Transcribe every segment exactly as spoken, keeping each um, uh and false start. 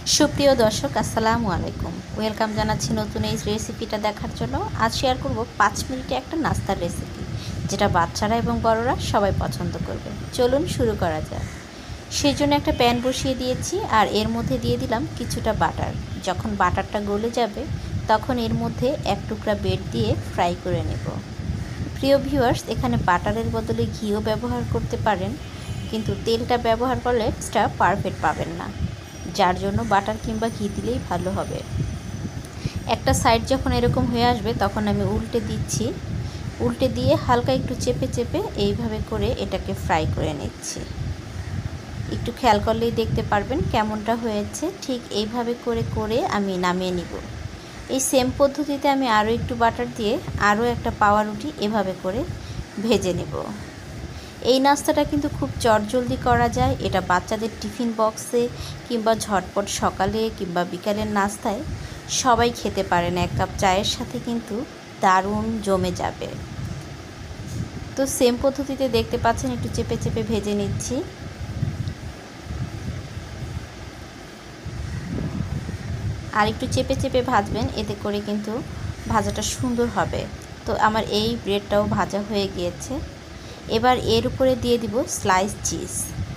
সুপ্রিয় দর্শক আসসালামু আলাইকুম, ওয়েলকাম জানাচ্ছি নতুন এই রেসিপিটা দেখার জন্য। আজ শেয়ার করব পাঁচ মিনিটে একটা নাস্তার রেসিপি, যেটা বাচ্চারা এবং বড়রা সবাই পছন্দ করবে। চলুন শুরু করা যাক। সেই জন্য একটা প্যান বসিয়ে দিয়েছি আর এর মধ্যে দিয়ে দিলাম কিছুটা বাটার। যখন বাটারটা গলে যাবে তখন এর মধ্যে এক টুকরা ব্রেড দিয়ে ফ্রাই করে নেব। প্রিয় ভিউয়ার্স, এখানে বাটারের বদলে ঘিও ব্যবহার করতে পারেন, কিন্তু তেলটা ব্যবহার করলে টেস্টটা পারফেক্ট পাবেন না, যার জন্য বাটার কিংবা ঘি দিলেই ভালো হবে। একটা সাইড যখন এরকম হয়ে আসবে তখন আমি উল্টে দিচ্ছি। উল্টে দিয়ে হালকা একটু চেপে চেপে এইভাবে করে এটাকে ফ্রাই করে নিচ্ছি। একটু খেয়াল করলেই দেখতে পারবেন কেমনটা হয়েছে। ঠিক এইভাবে করে করে আমি নামিয়ে নিব। এই সেম পদ্ধতিতে আমি আরও একটু বাটার দিয়ে আরও একটা পাউরুটি রুটি এভাবে করে ভেজে নেব। এই নাস্তাটা কিন্তু খুব চটজলদি করা যায়। এটা বাচ্চাদের টিফিন বক্সে কিংবা ঝটপট সকালে কিংবা বিকালের নাস্তায় সবাই খেতে পারেন। এক কাপ চায়ের সাথে কিন্তু দারুণ জমে যাবে। তো সেম পদ্ধতিতে দেখতে পাচ্ছেন একটু চেপে চেপে ভেজে নিচ্ছি। আর একটু চেপে চেপে ভাজবেন, এতে করে কিন্তু ভাজাটা সুন্দর হবে। তো আমার এই ব্রেডটাও ভাজা হয়ে গিয়েছে। এবার এর উপরে দিয়ে দিব স্লাইস চিজ।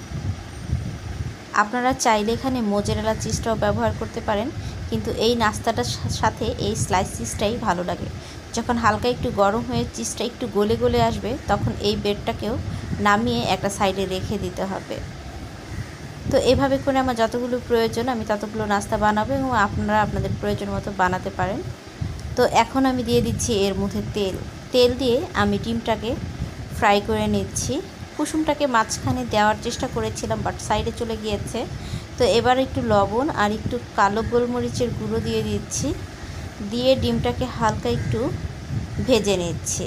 আপনারা চাইলে এখানে মোজারেলা চিজটাও ব্যবহার করতে পারেন, কিন্তু এই নাস্তাটার সাথে এই স্লাইস চিজটাই ভালো লাগে। যখন হালকা একটু গরম হয়ে চিজটা একটু গলে গলে আসবে তখন এই ব্রেডটাকেও নামিয়ে একটা সাইডে রেখে দিতে হবে। তো এভাবে করে আমার যতগুলো প্রয়োজন আমি ততগুলো নাস্তা বানাবো এবং আপনারা আপনাদের প্রয়োজন মতো বানাতে পারেন। তো এখন আমি দিয়ে দিচ্ছি এর মধ্যে তেল। তেল দিয়ে আমি ডিমটাকে ফ্রাই করে নিচ্ছি। কুসুমটাকে মাঝখানে দেওয়ার চেষ্টা করেছিলাম, বাট সাইডে চলে গিয়েছে। তো এবার একটু লবণ আর একটু কালো গোলমরিচের গুঁড়ো দিয়ে দিচ্ছি। দিয়ে ডিমটাকে হালকা একটু ভেজে নিচ্ছি।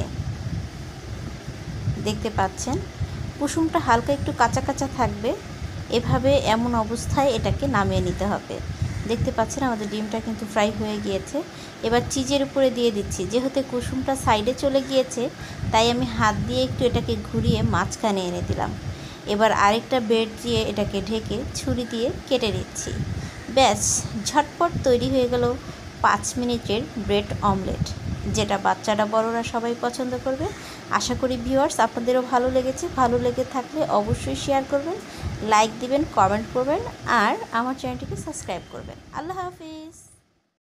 দেখতে পাচ্ছেন কুসুমটা হালকা একটু কাঁচা কাঁচা থাকবে। এভাবে এমন অবস্থায় এটাকে নামিয়ে নিতে হবে। দেখতে পাচ্ছেন আমাদের ডিমটা কিন্তু ফ্রাই হয়ে গিয়েছে। এবার চিজের উপরে দিয়ে দিচ্ছি। যেহেতু কুসুমটা সাইডে চলে গিয়েছে তাই আমি হাত দিয়ে একটু এটাকে ঘুরিয়ে মাঝখানে এনে দিলাম। এবার আরেকটা ব্রেড দিয়ে এটাকে ঢেকে ছুরি দিয়ে কেটে নিচ্ছি। ব্যাস, ঝটপট তৈরি হয়ে গেল পাঁচ মিনিটের ব্রেড অমলেট, যেটা বাচ্চারা বড়রা সবাই পছন্দ করবে। আশা করি ভিউয়ার্স আপনাদেরও ভালো লেগেছে। ভালো লেগে থাকলে অবশ্যই শেয়ার করবেন, লাইক দিবেন, কমেন্ট করবেন আর আমার চ্যানেলটিকে সাবস্ক্রাইব করবেন। আল্লাহ হাফিজ।